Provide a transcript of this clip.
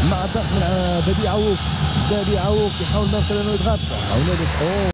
مع الضغط من بديع عوق. بديع عوق يحاول مثلا انه يضغط.